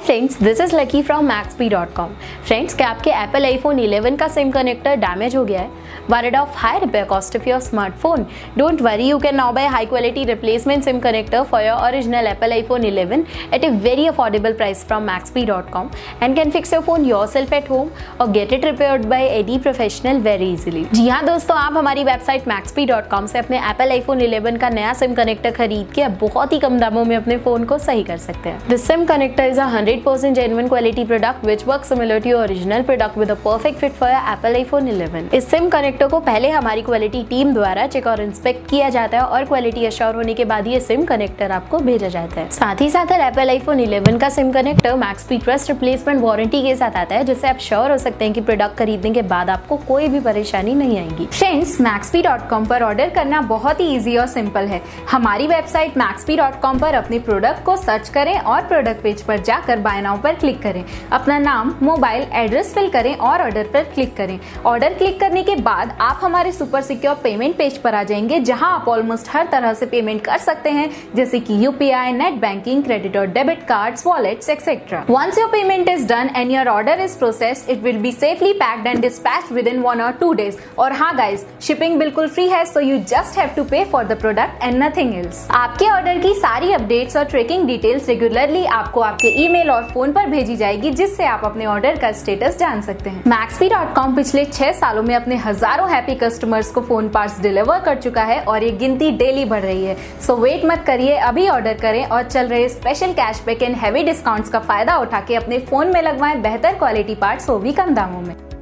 Friends, this is Lucky from maxp.com। Friends, क्या आपके Apple iPhone 11 का सिम कनेक्टर डैमेज हो गया है? Worried of high repair cost of your smartphone? Don't worry, you can now buy high quality replacement SIM connector for your original Apple iPhone 11 at a very affordable price from maxp.com and can fix your phone yourself at home or get it repaired by any professional very easily। जी हाँ दोस्तों, आप हमारी website maxp.com से अपने Apple iPhone 11 का नया SIम connector खरीद के बहुत ही कम दामों में अपने फोन को सही कर सकते हैं। This SIM connector is a 100% genuine quality product which works similar to your original product with a perfect fit for your Apple iPhone 11। इस SIM कनेक्टर को पहले हमारी क्वालिटी टीम द्वारा चेक और इंस्पेक्ट किया जाता है और क्वालिटी अश्योर होने के बाद ये सिम कनेक्टर आपको भेजा जाता है। साथ ही साथ एप्पल आईफोन 11 का SIM connector MaxP trust replacement warranty के साथ आता है, जिससे आप श्योर हो सकते हैं कि प्रोडक्ट खरीदने के बाद आपको कोई भी परेशानी नहीं आएगी। फ्रेंड्स, maxp.com पर ऑर्डर करना बहुत ही इजी और सिंपल है। हमारी वेबसाइट maxp.com पर अपने प्रोडक्ट को सर्च करें और प्रोडक्ट पेज पर जाकर बाय नाउ पर क्लिक करें। अपना नाम, मोबाइल, एड्रेस फिल करें और ऑर्डर पर क्लिक करें। ऑर्डर क्लिक करने के बाद आप हमारे सुपर सिक्योर पेमेंट पेज पर आ जाएंगे, जहां आप ऑलमोस्ट हर तरह से पेमेंट कर सकते हैं, जैसे कि यूपीआई, नेट बैंकिंग, क्रेडिट और debit cards, wallets etcetera. Once your payment is done and your order is processed, it will be safely packed and dispatched within 1 or 2 days। और हाँ गाइस, शिपिंग बिल्कुल free है, so you just have to pay for the product and nothing else। आपके order की सारी updates और tracking details regularly आपको आपके ईमेल और फोन पर भेजी जाएगी, जिससे आप अपने ऑर्डर का स्टेटस जान सकते हैं। maxp.com पिछले 6 सालों में अपने हजारों हैप्पी कस्टमर्स को फोन पार्ट्स डिलीवर कर चुका है और ये गिनती डेली बढ़ रही है। सो वेट मत करिए, अभी ऑर्डर करें और चल रहे special cashback and heavy discounts का फायदा उठा के अपने फोन में लगवाएं बेहतर क्वालिटी पार्ट्स, वो भी कम दामों में।